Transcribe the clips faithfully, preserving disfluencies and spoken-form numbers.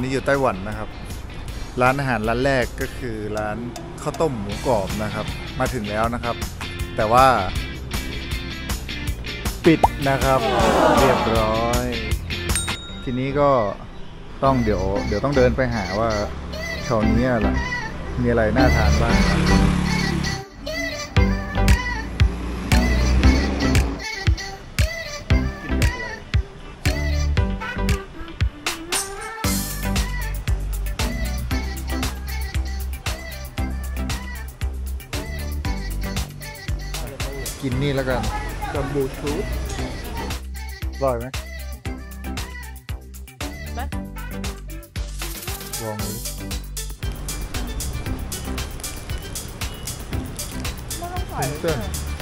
นี้อยู่ไต้หวันนะครับร้านอาหารร้านแรกก็คือร้านข้าวต้มหมูกรอบนะครับมาถึงแล้วนะครับแต่ว่าปิดนะครับเรียบร้อยทีนี้ก็ต้องเดี๋ยวเดี๋ยวต้องเดินไปหาว่าแถวนี้อะไรมีอะไรน่าทานบ้างกินนี่แล้วกันกับบูทูธอร่อยไหมลองดูเส้น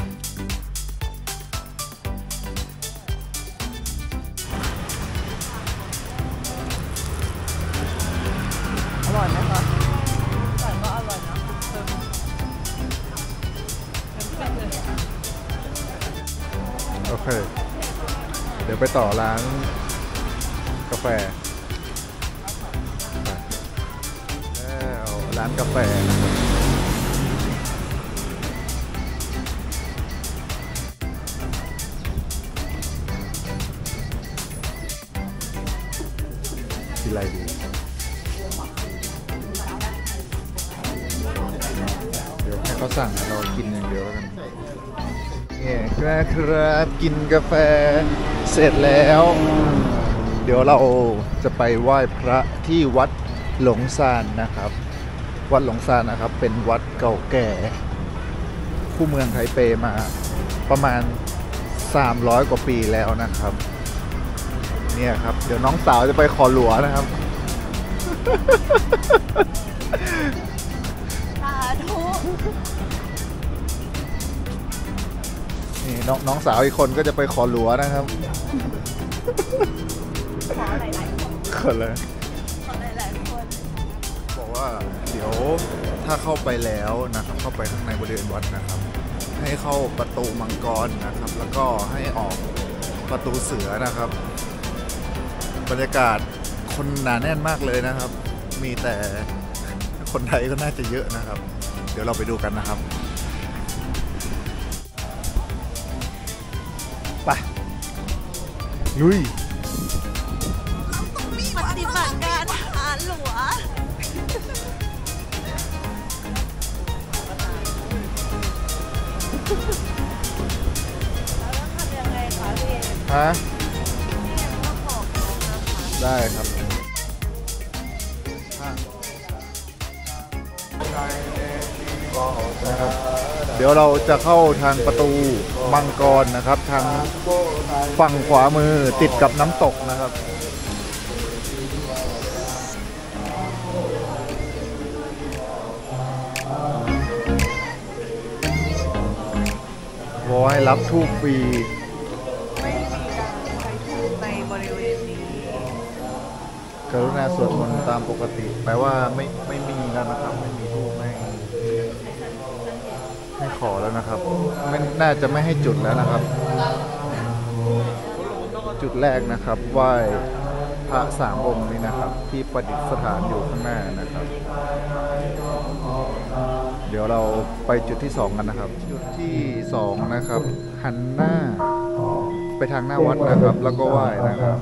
อร่อยไหมคะอร่อยก็อร่อยนะโอเคเดี๋ยวไปต่อร้านกาแฟแล้วร้านกาแฟกินอะไรดีเดี๋ยวให้เขาสั่งเรากินอย่างเดียวแล้วกันเนี่ยครับกินกาแฟเสร็จแล้วเดี๋ยวเราจะไปไหว้พระที่วัดหลงซานนะครับวัดหลงซานนะครับเป็นวัดเก่าแก่คู่เมืองไทเปมาประมาณสามร้อยกว่าปีแล้วนะครับเนี่ยครับเดี๋ยวน้องสาวจะไปขอหลัวนะครับสาธุนี่น้องน้องสาวอีกคนก็จะไปขอหลัวนะครับขอหลายๆคนขอเลยขอหลายๆคนบอกว่าเดี๋ยวถ้าเข้าไปแล้วนะครับเข้าไปข้างในบริเวณวัดนะครับให้เข้าประตูมังกรนะครับแล้วก็ให้ออกประตูเสือนะครับบรรยากาศคนหนาแน่นมากเลยนะครับมีแต่คนไทยก็น่าจะเยอะนะครับเดี๋ยวเราไปดูกันนะครับไปลุยปฏิบัติการหาหลัวแล้วทำยังไงคะพี่ฮะได้ครับนะครับเดี๋ยวเราจะเข้าทางประตูมังกรนะครับทางฝั่งขวามือติดกับน้ำตกนะครับขอให้รับทูปฟรีไม่มีการใช้ทูบในบริเวณนี้กรุณาสวดมนต์ตามปกติแปลว่าไม่ไม่มีแล้วนะครับไม่มีทูปไม่ไม่ขอแล้วนะครับไม่น่าจะไม่ให้จุดแล้วนะครับจุดแรกนะครับไหว้พระสามองค์นี้นะครับที่ประดิษฐานอยู่ข้างหน้านะครับเดี๋ยวเราไปจุดที่สองกันนะครับจุดที่สองนะครับหันหน้าไปทางหน้าวัดนะครับแล้วก็ไหว้นะครับ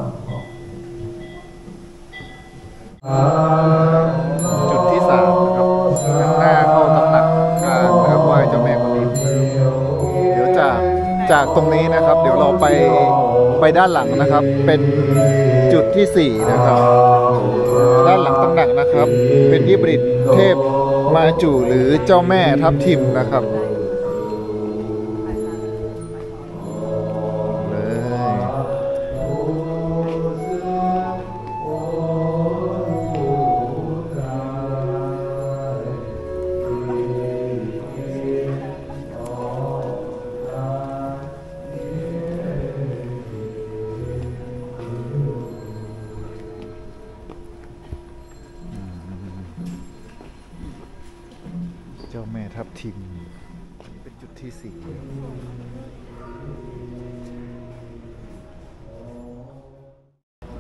จุดที่สามนะครับหันหน้าเข้าตำหนักกลางนะครับไหว้เจ้าแม่กวนอิมเดี๋ยวจากจากตรงนี้นะครับเดี๋ยวเราไปไปด้านหลังนะครับเป็นจุดที่สี่นะครับด้านหลังตำหนักนะครับเป็นที่ประดิษฐ์เทพมาจูหรือเจ้าแม่ทับทิมนะครับเจ้าแม่ทับทิมเป็นจุดที่สี่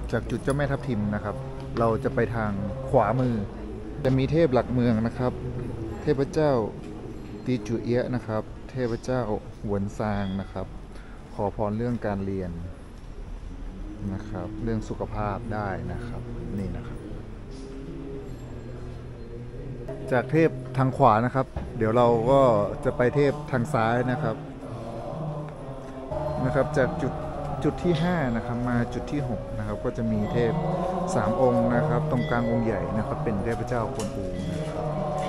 จากจุดเจ้าแม่ทับทิมนะครับเราจะไปทางขวามือจะมีเทพหลักเมืองนะครับเทพเจ้าตีจูเอียะนะครับเทพเจ้าหวนซางนะครับขอพรเรื่องการเรียนนะครับเรื่องสุขภาพได้นะครับนี่นะครับจากเทพทางขวานะครับเดี๋ยวเราก็จะไปเทพทางซ้ายนะครับนะครับจากจุดจุดที่ห้านะครับมาจุดที่หกนะครับก็จะมีเทพสามองค์นะครับตรงกลางองค์ใหญ่นะครับเป็นเทพเจ้ากวนอูนะครับ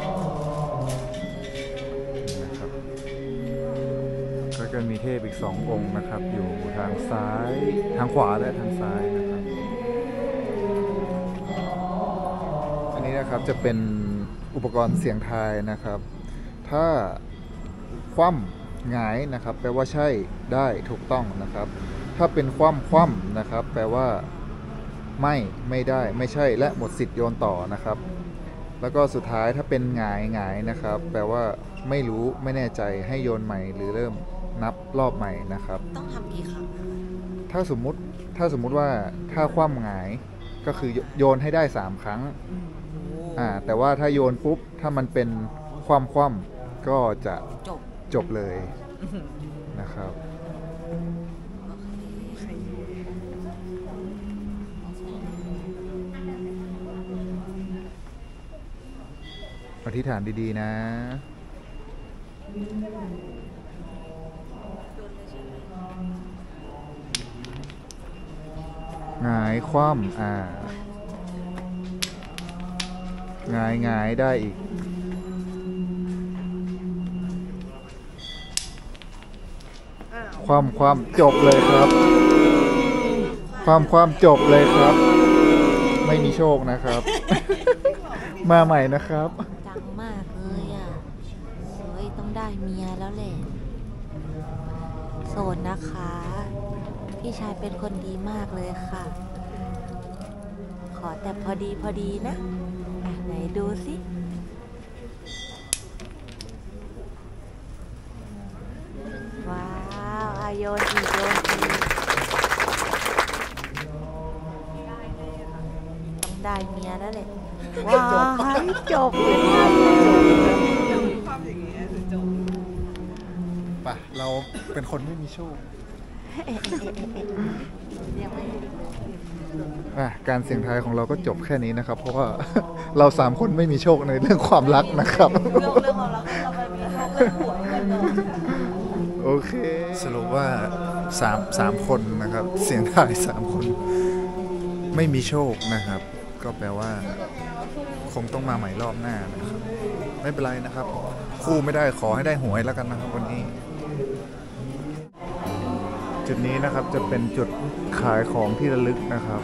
นะครับก็จะมีเทพอีกสององค์นะครับอยู่ทางซ้ายทางขวาและทางซ้ายนะครับอันนี้นะครับจะเป็นอุปกรณ์เสียงทายนะครับถ้าคว่ำหงายนะครับแปลว่าใช่ได้ถูกต้องนะครับถ้าเป็นคว่ำคว่ำนะครับแปลว่าไม่ไม่ได้ไม่ใช่และหมดสิทธิ์โยนต่อนะครับแล้วก็สุดท้ายถ้าเป็นหงายหงายนะครับแปลว่าไม่รู้ไม่แน่ใจให้โยนใหม่หรือเริ่มนับรอบใหม่นะครับต้องทำกี่ครั้งถ้าสมมุติถ้าสมมุติว่าถ้าคว่ำหงายก็คือโยนให้ได้สามครั้งอ่าแต่ว่าถ้าโยนปุ๊บถ้ามันเป็นคว่ำคว่ำก็จะจบจบเลยนะครับอธิษฐานดีๆนะหงายคว่ำอ่าหงายหงายได้อีกความความจบเลยครับความความจบเลยครับไม่มีโชคนะครับ มาใหม่นะครับดังมากเลยอ่ะเฮ้ยต้องได้เมียแล้วแหละโสดนะคะพี่ชายเป็นคนดีมากเลยค่ะขอแต่พอดีพอดีนะไหนดูสิว้าวอายโยนอีกโยนอีกต้องได้เมียแล้วแหละว้าวจบเลยป่ะเราเป็นคนไม่มีโชคอ่ะการเสี่ยงทายของเราก็จบแค่นี้นะครับเพราะว่าเราสามคนไม่มีโชคในเรื่องความรักนะครับเรื่องเรื่องความรักเราไปมีโชคเรื่องหัวกันเนาะโอเคสรุปว่าสามสามคนนะครับเสี่ยงทายสามคนไม่มีโชคนะครับก็แปลว่าคงต้องมาใหม่รอบหน้านะครับไม่เป็นไรนะครับคู่ไม่ได้ขอให้ได้หวยแล้วกันนะครับวันนี้จุดนี้นะครับจะเป็นจุดขายของที่ระลึกนะครับ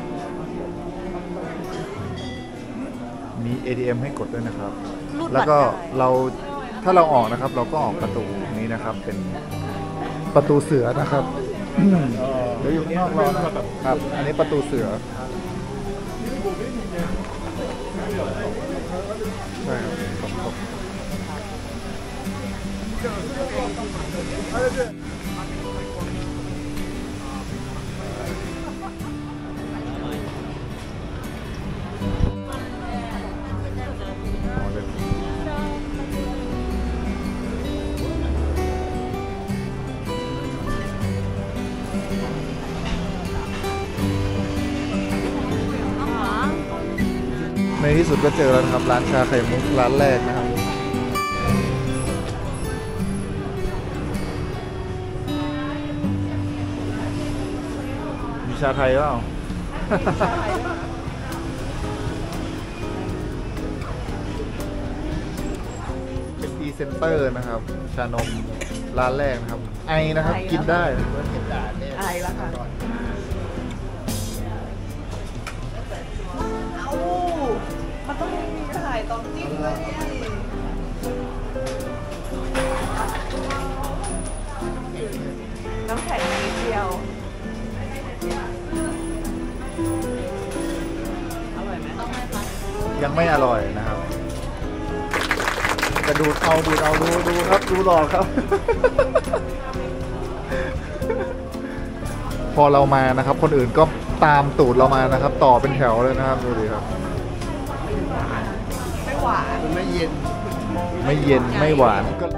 มี เอ ที เอ็ม ให้กดด้วยนะครับแล้วก็เราถ้าเราออกนะครับเราก็ออกประตูนี้นะครับเป็นประตูเสือนะครับเดี๋ยวอยู่ข้างนอกรอนะครับอันนี้ประตูเสือใช่ครับในที่สุดก็เจอแล้วนะครับร้านชาไข่มุกร้านแรกนะครับมีชาไทยเปล่าเป็นพรีเซนเตอร์นะครับชานมร้านแรกนะครับไอนะครับกินได้ไอแล้วค่ะมันต้องมีถ่ายตอนจิ้มด้วยน้ำแข็งนิดเดียวอร่อยไหมต้องไม่พักยังไม่อร่อยนะครับจะดูดเอาดูดเอาดูดูครับดูหลอกครับ พอเรามานะครับคนอื่นก็ตามตูดเรามานะครับ ต่อเป็นแถวเลยนะครับดูดิครับไม่หวานไม่เย็นไม่เย็นไม่หวานก็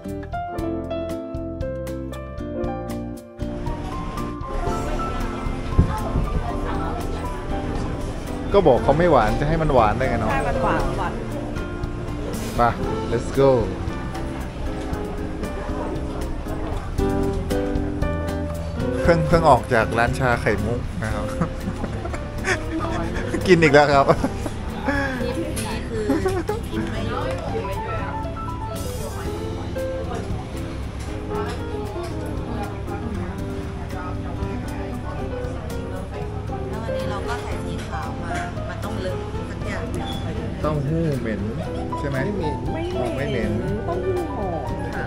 ก็บอกเขาไม่หวานจะให้มันหวานได้ไงเนาะใช่มันหวานหวานมา let's go เพิ่งเพิ่งออกจากร้านชาไข่มุกนะครับ กินอีกแล้วครับนี่คือกินไม่เยอะแล้ววันนี้เราก็ใส่สีขาวมา มันต้องเลิศสักอย่างเต้าหู้เหม็นใช่ไหมไม่เหม็นไม่เหม็นเต้าหู้หอมค่ะ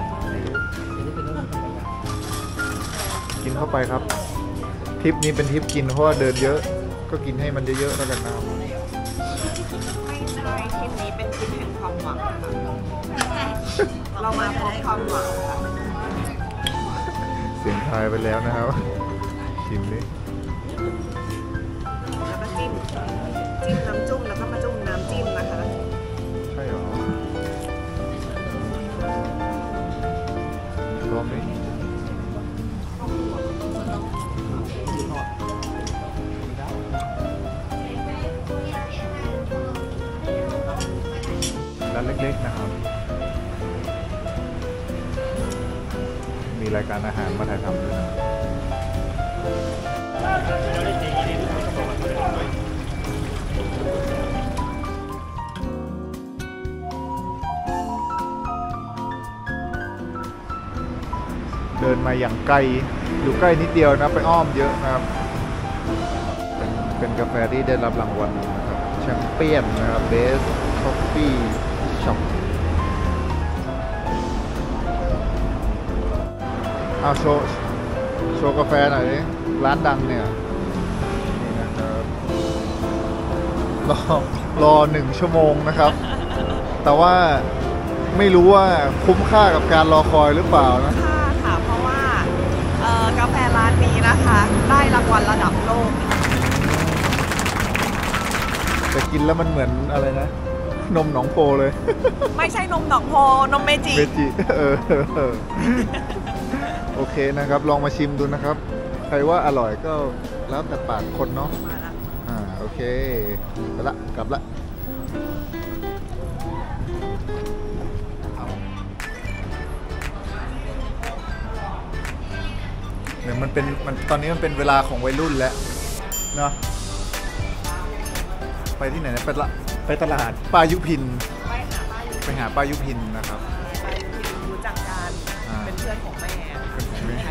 กินเข้าไปครับทริปนี้เป็นทริปกินเพราะว่าเดินเยอะก็กินให้มันเยอะๆแล้วกันนะครับไม่ได้ทริปนี้เป็นทริปแห่งความหวังค่ะเรามาพบความหวังค่ะเสียงทายไปแล้วนะครับชิมดิแล้วก็จิ้มจิ้มน้ำจุ้มแล้วก็มาจุ้มน้ำจิ้มนะคะใช่หรอลองดิร้านเล็กๆนะครับมีรายการอาหารมาถ่ายทำด้วยนะเดินมาอย่างไกลอยู่ใกล้นิดเดียวนะไปอ้อมเยอะนะครับเป็นเป็นกาแฟที่ได้รับรางวัลนะครับแชมเปี้ยนนะครับเบสคอฟฟี่ช็อปเอาโชว์โชว์กาแฟหน่อยดิร้านดังเนี่ยนี่นะครับรอรอหนึ่งชั่วโมงนะครับแต่ว่าไม่รู้ว่าคุ้มค่ากับการรอคอยหรือเปล่านะค่าค่ะเพราะว่ากาแฟร้านนี้นะคะได้รางวัลระดับโลกแต่กินแล้วมันเหมือนอะไรนะนมหนองโพเลยไม่ใช่นมหนองโพนมเมจิเมจิเออโอเคนะครับลองมาชิมดูนะครับใครว่าอร่อยก็แล้วแต่ปากคนเนาะมาละอ่าโอเคไปละกลับละเหมือนมันเป็นมันตอนนี้มันเป็นเวลาของวัยรุ่นแล้วเนาะไปที่ไหนนะไปละไปตลาดป้ายุพินไปหาป้ายุพินนะครับรู้จักกันเป็นเพื่อนของแม่เป็นของแม่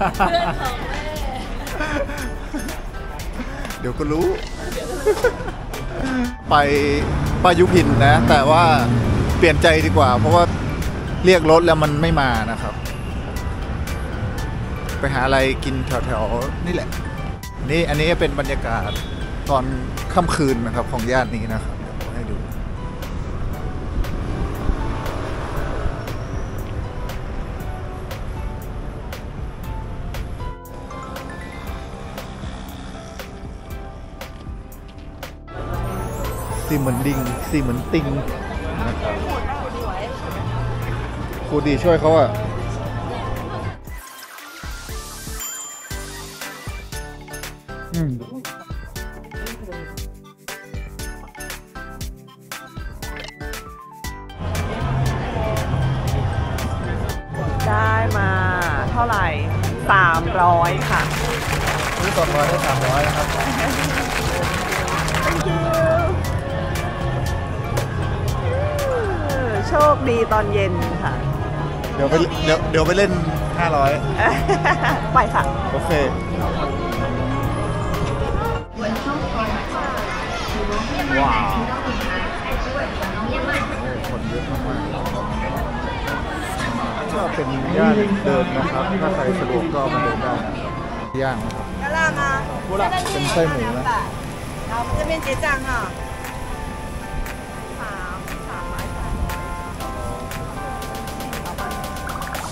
เดี๋ยวก็รู้ไปป้ายุพินนะแต่ว่าเปลี่ยนใจดีกว่าเพราะว่าเรียกรถแล้วมันไม่มานะครับไปหาอะไรกินแถวๆนี่แหละนี่อันนี้เป็นบรรยากาศตอนค่ำคืนนะครับของย่านนี้นะครับให้ดูซีเหมือนดิงซีเหมือนติงนะครับครูดีช่วยเขาอ่ะได้มาเท่าไหร่สามร้อยค่ะซื้อสองร้อยได้สามร้อยนะครับ thank you โชคดีตอนเย็นค่ะเดี๋ยวไปเดี๋ยวเดี๋ยวไปเล่นห้าร้อยไปค่ะโอเคว้าวคนเยอะมากๆก็เป็นย่านเดินนะครับถ้าใครสะดวกก็มาเดินได้ย่างนะครับเป็นไส้หมูนะเราจะเป็นเจ๊จังค่ะสามสามร้อยสาม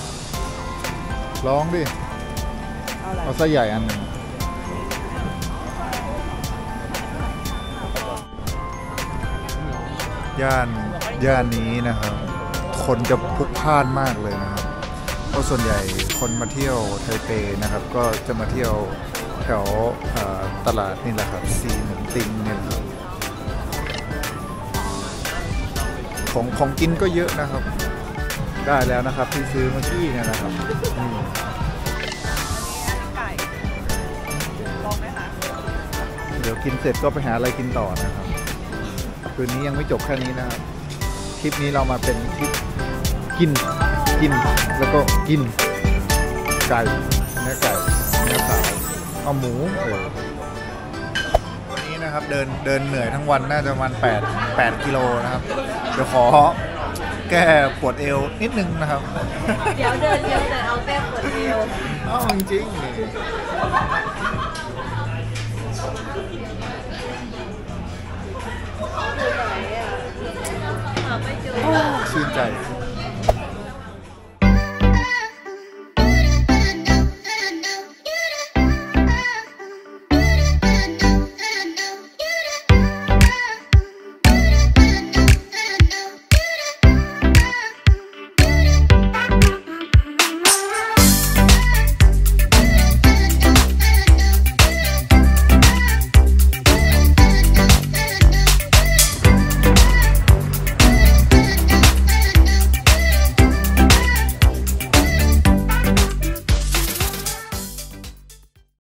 ลองดิเอาไส้ใหญ่อันหนึ่งย่านย่านนี้นะครับ คนจะพลุกพล่านมากเลยนะครับเพราะส่วนใหญ่คนมาเที่ยวไทเปนะครับ ก็จะมาเที่ยวแถวตลาดนี่แหละครับซีเหมินติงเนี่ยครับของของกินก็เยอะนะครับ ได้แล้วนะครับที่ซื้อเมื่อกี้เนี่ยนะครับอืมไก่ลองไหมคะเดี๋ยวกินเสร็จก็ไปหาอะไรกินต่อนะครับคืนนี้ยังไม่จบแค่นี้นะครับคลิปนี้เรามาเป็นคลิปกินกินแล้วก็กินไก่เนื้อไก่เนื้อขาวเอาหมูเออวันนี้นะครับเดินเดินเหนื่อยทั้งวันน่าจะประมาณแปด แปดกิโลนะครับเดี๋ยวขอแก้ปวดเอวนิดนึงนะครับเดี๋ยวเดินเยอะแต่เอาแต้มปวดเอวอ้าวจริงๆนี่ชื่นใจ